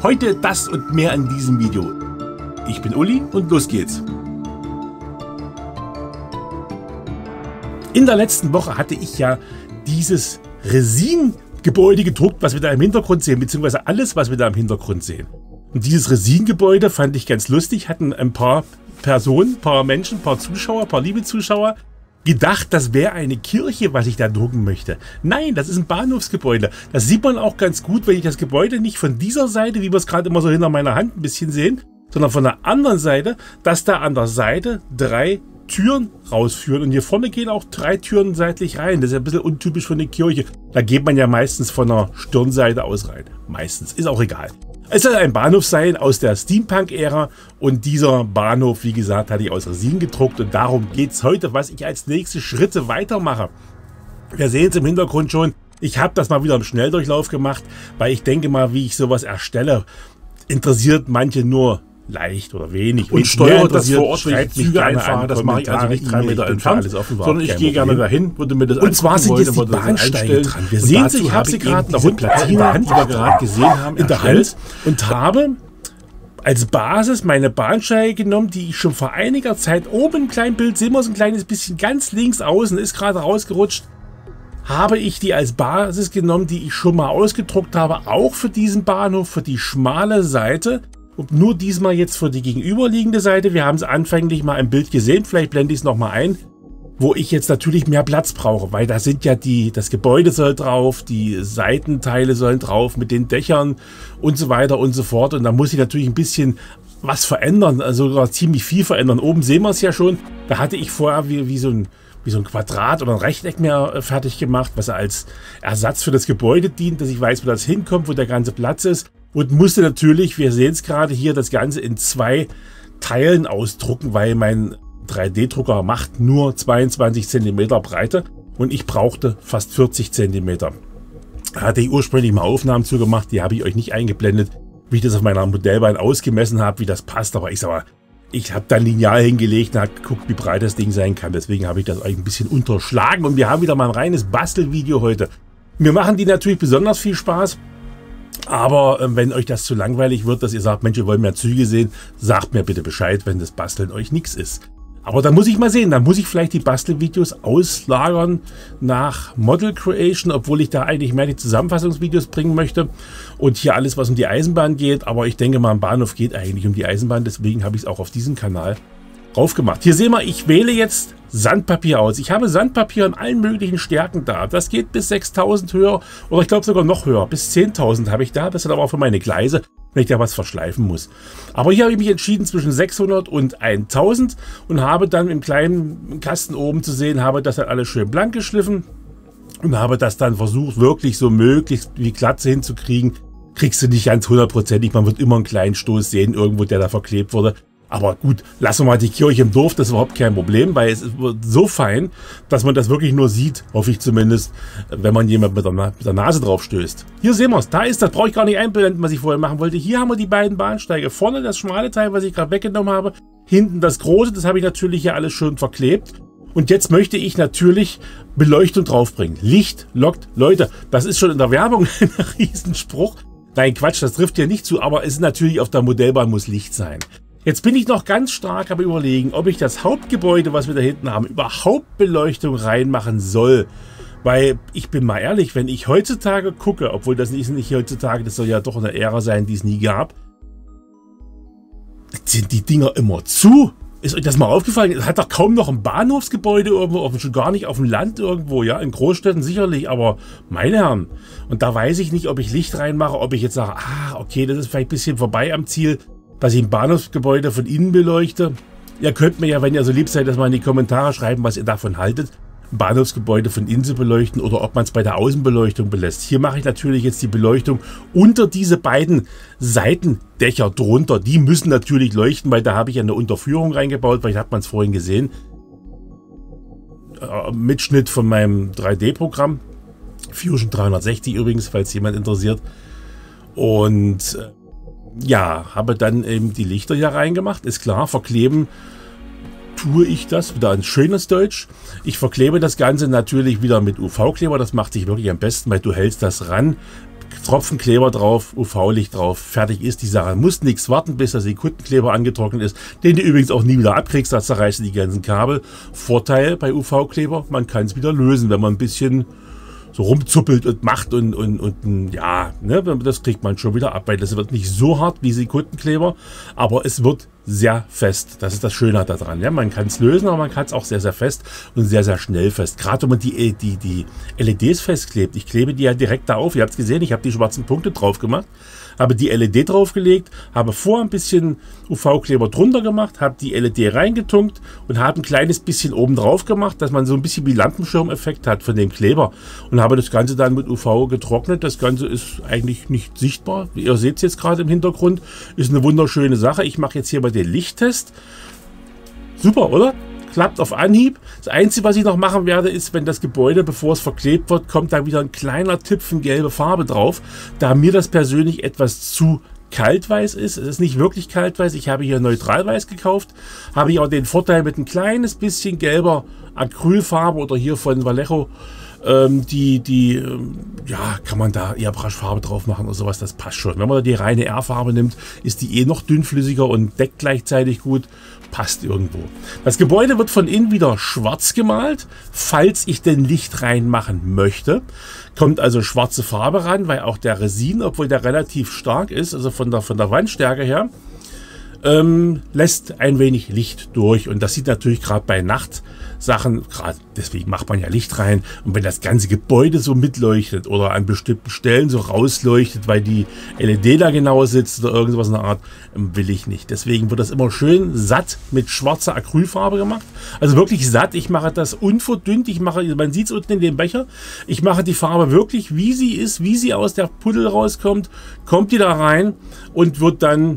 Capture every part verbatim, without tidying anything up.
Heute das und mehr in diesem Video. Ich bin Uli und los geht's. In der letzten Woche hatte ich ja dieses Resin-Gebäude gedruckt, was wir da im Hintergrund sehen, beziehungsweise alles, was wir da im Hintergrund sehen. Und dieses Resin-Gebäude fand ich ganz lustig, hatten ein paar Personen, ein paar Menschen, ein paar Zuschauer, ein paar liebe Zuschauer gedacht, das wäre eine Kirche, was ich da drucken möchte. Nein, das ist ein Bahnhofsgebäude. Das sieht man auch ganz gut, wenn ich das Gebäude nicht von dieser Seite, wie wir es gerade immer so hinter meiner Hand ein bisschen sehen, sondern von der anderen Seite, dass da an der Seite drei Türen rausführen. Und hier vorne gehen auch drei Türen seitlich rein. Das ist ja ein bisschen untypisch für eine Kirche. Da geht man ja meistens von der Stirnseite aus rein. Meistens. Ist auch egal. Es soll ein Bahnhof sein aus der Steampunk-Ära und dieser Bahnhof, wie gesagt, hatte ich aus Resin gedruckt und darum geht es heute, was ich als nächste Schritte weitermache. Wir sehen es im Hintergrund schon, ich habe das mal wieder im Schnelldurchlauf gemacht, weil ich denke mal, wie ich sowas erstelle, interessiert manche nur leicht oder wenig. Und steuert das vor Ort, wenn ich Züge einfahre, das mache ich also nicht drei Meter entfernt, sondern ich gehe gerne dahin, würde mir das und zwar sind jetzt die Bahnsteige dran. Wir sehen sie, ich habe sie gerade in der Rundplatine, die wir gerade gesehen haben, in der Hand und habe als Basis meine Bahnsteige genommen, die ich schon vor einiger Zeit oben im kleinen Bild, sehen wir so ein kleines bisschen ganz links außen, ist gerade rausgerutscht, habe ich die als Basis genommen, die ich schon mal ausgedruckt habe, auch für diesen Bahnhof, für die schmale Seite. Und nur diesmal jetzt für die gegenüberliegende Seite. Wir haben es anfänglich mal im Bild gesehen, vielleicht blende ich es nochmal ein, wo ich jetzt natürlich mehr Platz brauche, weil da sind ja die, das Gebäude soll drauf, die Seitenteile sollen drauf mit den Dächern und so weiter und so fort. Und da muss ich natürlich ein bisschen was verändern, also sogar ziemlich viel verändern. Oben sehen wir es ja schon, da hatte ich vorher wie, wie so ein wie so ein Quadrat oder ein Rechteck mehr fertig gemacht, was als Ersatz für das Gebäude dient, dass ich weiß, wo das hinkommt, wo der ganze Platz ist. Und musste natürlich, wir sehen es gerade hier, das Ganze in zwei Teilen ausdrucken, weil mein drei D Drucker macht nur zweiundzwanzig Zentimeter Breite und ich brauchte fast vierzig Zentimeter. Da hatte ich ursprünglich mal Aufnahmen zu gemacht, die habe ich euch nicht eingeblendet, wie ich das auf meiner Modellbahn ausgemessen habe, wie das passt, aber ich sag mal, ich habe dann Lineal hingelegt und habe geguckt, wie breit das Ding sein kann. Deswegen habe ich das euch ein bisschen unterschlagen und wir haben wieder mal ein reines Bastelvideo heute. Mir machen die natürlich besonders viel Spaß. Aber äh, wenn euch das zu langweilig wird, dass ihr sagt, Mensch, ihr wollt mehr Züge sehen, sagt mir bitte Bescheid, wenn das Basteln euch nichts ist. Aber da muss ich mal sehen, da muss ich vielleicht die Bastelvideos auslagern nach Model Creation, obwohl ich da eigentlich mehr die Zusammenfassungsvideos bringen möchte. Und hier alles, was um die Eisenbahn geht. Aber ich denke mal, am Bahnhof geht eigentlich um die Eisenbahn, deswegen habe ich es auch auf diesem Kanal drauf gemacht. Hier sehen wir, ich wähle jetzt Sandpapier aus. Ich habe Sandpapier in allen möglichen Stärken da. Das geht bis sechstausend höher oder ich glaube sogar noch höher. Bis zehntausend habe ich da. Das ist aber auch für meine Gleise, wenn ich da was verschleifen muss. Aber hier habe ich mich entschieden zwischen sechshundert und tausend und habe dann im kleinen Kasten oben zu sehen, habe das dann alles schön blank geschliffen und habe das dann versucht, wirklich so möglichst wie Glatze hinzukriegen. Kriegst du nicht ganz hundertprozentig. Man wird immer einen kleinen Stoß sehen, irgendwo, der da verklebt wurde. Aber gut, lassen wir mal die Kirche im Dorf, das ist überhaupt kein Problem, weil es wird so fein, dass man das wirklich nur sieht, hoffe ich zumindest, wenn man jemand mit der, Na mit der Nase drauf stößt. Hier sehen wir es, da ist das, brauche ich gar nicht einblenden, was ich vorher machen wollte. Hier haben wir die beiden Bahnsteige, vorne das schmale Teil, was ich gerade weggenommen habe, hinten das große, das habe ich natürlich hier alles schön verklebt. Und jetzt möchte ich natürlich Beleuchtung draufbringen. Licht lockt Leute, das ist schon in der Werbung ein Riesenspruch. Nein, Quatsch, das trifft ja nicht zu, aber es ist natürlich, auf der Modellbahn muss Licht sein. Jetzt bin ich noch ganz stark am Überlegen, ob ich das Hauptgebäude, was wir da hinten haben, überhaupt Beleuchtung reinmachen soll. Weil, ich bin mal ehrlich, wenn ich heutzutage gucke, obwohl das ist nicht heutzutage, das soll ja doch eine Ära sein, die es nie gab, sind die Dinger immer zu. Ist euch das mal aufgefallen? Es hat doch kaum noch ein Bahnhofsgebäude irgendwo, schon gar nicht auf dem Land irgendwo, ja, in Großstädten sicherlich, aber meine Herren. Und da weiß ich nicht, ob ich Licht reinmache, ob ich jetzt sage, ah, okay, das ist vielleicht ein bisschen vorbei am Ziel, dass ich ein Bahnhofsgebäude von innen beleuchte. Ihr könnt mir ja, wenn ihr so lieb seid, das mal in die Kommentare schreiben, was ihr davon haltet, ein Bahnhofsgebäude von innen zu beleuchten oder ob man es bei der Außenbeleuchtung belässt. Hier mache ich natürlich jetzt die Beleuchtung unter diese beiden Seitendächer drunter. Die müssen natürlich leuchten, weil da habe ich eine Unterführung reingebaut, weil hat man es vorhin gesehen. Äh, Mitschnitt von meinem drei D Programm. Fusion dreihundertsechzig übrigens, falls jemand interessiert. Und äh, ja, habe dann eben die Lichter hier reingemacht. Ist klar, verkleben tue ich das. Wieder ein schönes Deutsch. Ich verklebe das Ganze natürlich wieder mit U V-Kleber. Das macht sich wirklich am besten, weil du hältst das ran, Tropfen Kleber drauf, U V-Licht drauf, fertig ist die Sache. Muss nichts warten, bis der Sekundenkleber angetrocknet ist, den du übrigens auch nie wieder abkriegst, da zerreißt du die ganzen Kabel. Vorteil bei U V-Kleber, man kann es wieder lösen, wenn man ein bisschen so rumzuppelt und macht und, und, und ja, ne, das kriegt man schon wieder ab, weil das wird nicht so hart wie Sekundenkleber, aber es wird sehr fest. Das ist das Schöne daran. Ja, man kann es lösen, aber man kann es auch sehr, sehr fest und sehr, sehr schnell fest. Gerade wenn man die, die, die L E Ds festklebt. Ich klebe die ja direkt da auf. Ihr habt es gesehen, ich habe die schwarzen Punkte drauf gemacht, habe die L E D draufgelegt, habe vor ein bisschen U V-Kleber drunter gemacht, habe die L E D reingetunkt und habe ein kleines bisschen oben drauf gemacht, dass man so ein bisschen wie Lampenschirmeffekt hat von dem Kleber. Und habe das Ganze dann mit U V getrocknet. Das Ganze ist eigentlich nicht sichtbar. Ihr seht es jetzt gerade im Hintergrund. Ist eine wunderschöne Sache. Ich mache jetzt hier mal den Lichttest. Super, oder? Klappt auf Anhieb. Das Einzige, was ich noch machen werde, ist, wenn das Gebäude, bevor es verklebt wird, kommt da wieder ein kleiner Tüpfen gelbe Farbe drauf. Da mir das persönlich etwas zu kaltweiß ist. Es ist nicht wirklich kaltweiß. Ich habe hier neutralweiß gekauft. Habe ich auch den Vorteil mit ein kleines bisschen gelber Acrylfarbe oder hier von Vallejo. Ähm, die, die, ähm, ja, kann man da Airbrush-Farbe drauf machen oder sowas, das passt schon. Wenn man die reine R-Farbe nimmt, ist die eh noch dünnflüssiger und deckt gleichzeitig gut, passt irgendwo. Das Gebäude wird von innen wieder schwarz gemalt, falls ich denn Licht reinmachen möchte. Kommt also schwarze Farbe ran, weil auch der Resin, obwohl der relativ stark ist, also von der, von der Wandstärke her, ähm, lässt ein wenig Licht durch. Und das sieht natürlich gerade bei Nachtsachen, gerade deswegen macht man ja Licht rein. Und wenn das ganze Gebäude so mitleuchtet oder an bestimmten Stellen so rausleuchtet, weil die L E D da genau sitzt oder irgendwas in der Art, will ich nicht. Deswegen wird das immer schön satt mit schwarzer Acrylfarbe gemacht. Also wirklich satt. Ich mache das unverdünnt. Ich mache, man sieht es unten in dem Becher. Ich mache die Farbe wirklich, wie sie ist, wie sie aus der Puddel rauskommt, kommt die da rein und wird dann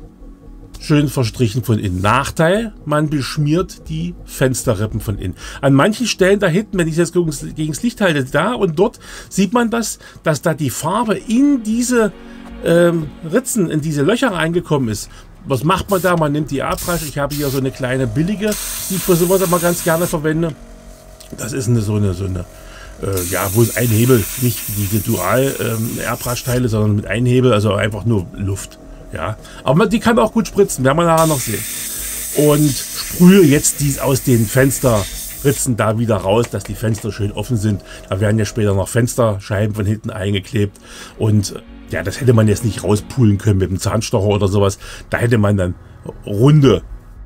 schön verstrichen von innen. Nachteil, man beschmiert die Fensterrippen von innen. An manchen Stellen da hinten, wenn ich das gegen das Licht halte, da und dort sieht man das, dass da die Farbe in diese ähm, Ritzen, in diese Löcher reingekommen ist. Was macht man da? Man nimmt die Airbrush. Ich habe hier so eine kleine billige, die ich für sowas immer ganz gerne verwende. Das ist eine so eine, so eine äh, ja, wo es ein Hebel, nicht die Dual ähm, Airbrush-Teile, sondern mit einem Hebel, also einfach nur Luft. Ja, aber die kann auch gut spritzen, werden wir nachher noch sehen. Und sprühe jetzt dies aus den Fensterritzen da wieder raus, dass die Fenster schön offen sind. Da werden ja später noch Fensterscheiben von hinten eingeklebt. Und ja, das hätte man jetzt nicht rauspulen können mit dem Zahnstocher oder sowas. Da hätte man dann runde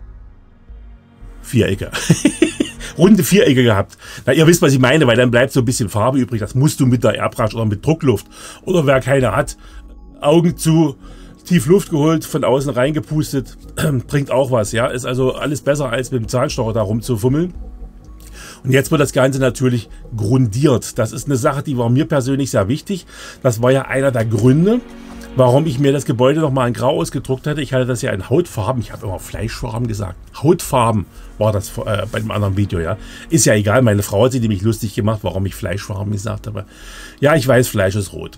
Vierecke. runde Vierecke gehabt. Na, ihr wisst, was ich meine, weil dann bleibt so ein bisschen Farbe übrig. Das musst du mit der Airbrush oder mit Druckluft. Oder wer keine hat, Augen zu, tief Luft geholt, von außen reingepustet, bringt auch was, ja. Ist also alles besser, als mit dem Zahnstocher da rumzufummeln. Und jetzt wird das Ganze natürlich grundiert. Das ist eine Sache, die war mir persönlich sehr wichtig. Das war ja einer der Gründe, warum ich mir das Gebäude nochmal in Grau ausgedruckt hatte. Ich hatte das ja in Hautfarben, ich habe immer Fleischfarben gesagt. Hautfarben war das äh, bei dem anderen Video, ja. Ist ja egal, meine Frau hat sich nämlich lustig gemacht, warum ich Fleischfarben gesagt habe. Ja, ich weiß, Fleisch ist rot.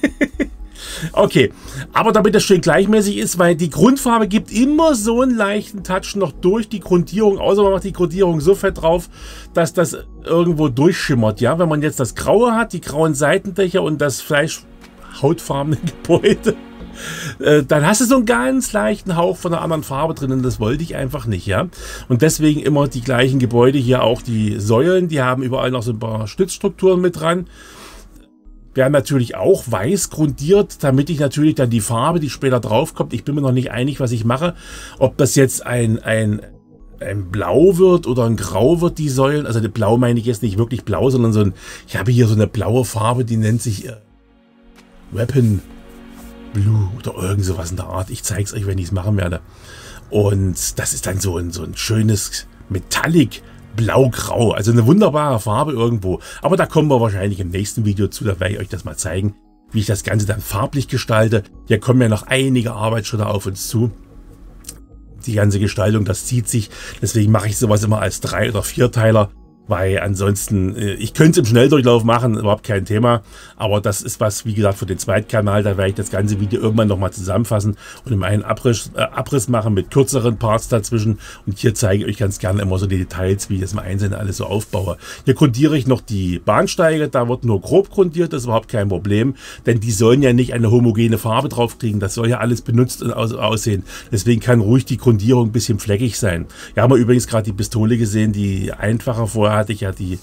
Okay, aber damit das schön gleichmäßig ist, weil die Grundfarbe gibt immer so einen leichten Touch noch durch die Grundierung, außer man macht die Grundierung so fett drauf, dass das irgendwo durchschimmert. Ja, wenn man jetzt das Graue hat, die grauen Seitendächer und das fleischhautfarbene Gebäude, äh, dann hast du so einen ganz leichten Hauch von einer anderen Farbe drin und das wollte ich einfach nicht, ja. Und deswegen immer die gleichen Gebäude hier, auch die Säulen, die haben überall noch so ein paar Stützstrukturen mit dran. Werden natürlich auch weiß grundiert, damit ich natürlich dann die Farbe, die später drauf kommt, ich bin mir noch nicht einig, was ich mache, ob das jetzt ein, ein, ein Blau wird oder ein Grau wird, die Säulen. Also das Blau meine ich jetzt nicht wirklich blau, sondern so ein, ich habe hier so eine blaue Farbe, die nennt sich äh, Weapon Blue oder irgend sowas in der Art. Ich zeige es euch, wenn ich es machen werde. Und das ist dann so ein, so ein schönes Metallic Blau-Grau, also eine wunderbare Farbe irgendwo. Aber da kommen wir wahrscheinlich im nächsten Video zu, da werde ich euch das mal zeigen, wie ich das Ganze dann farblich gestalte. Hier kommen ja noch einige Arbeitsschritte auf uns zu. Die ganze Gestaltung, das zieht sich, deswegen mache ich sowas immer als Drei- oder Vierteiler, weil ansonsten, ich könnte es im Schnelldurchlauf machen, überhaupt kein Thema, aber das ist was, wie gesagt, für den Zweitkanal, da werde ich das ganze Video irgendwann nochmal zusammenfassen und in einen Abriss, äh, Abriss machen mit kürzeren Parts dazwischen und hier zeige ich euch ganz gerne immer so die Details, wie ich das im Einzelnen alles so aufbaue. Hier grundiere ich noch die Bahnsteige, da wird nur grob grundiert, das ist überhaupt kein Problem, denn die sollen ja nicht eine homogene Farbe drauf kriegen, das soll ja alles benutzt und aus, aussehen, deswegen kann ruhig die Grundierung ein bisschen fleckig sein. Wir haben übrigens gerade die Pistole gesehen, die einfacher vorher hatte ich ja die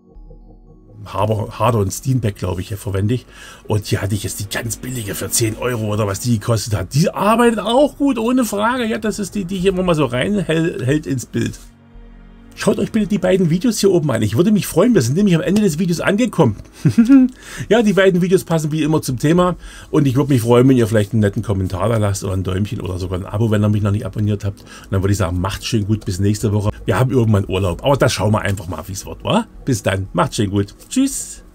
Harder und Steenbeck, glaube ich, hier verwende ich. Und hier hatte ich jetzt die ganz billige für zehn Euro oder was die gekostet hat. Die arbeitet auch gut, ohne Frage. Ja, das ist die, die hier immer mal so reinhält ins Bild. Schaut euch bitte die beiden Videos hier oben an. Ich würde mich freuen, wir sind nämlich am Ende des Videos angekommen. Ja, die beiden Videos passen wie immer zum Thema. Und ich würde mich freuen, wenn ihr vielleicht einen netten Kommentar da lasst oder ein Däumchen oder sogar ein Abo, wenn ihr mich noch nicht abonniert habt. Und dann würde ich sagen, macht's schön gut, bis nächste Woche. Wir haben irgendwann Urlaub, aber das schauen wir einfach mal, wie es wird, wa? Bis dann, macht's schön gut. Tschüss.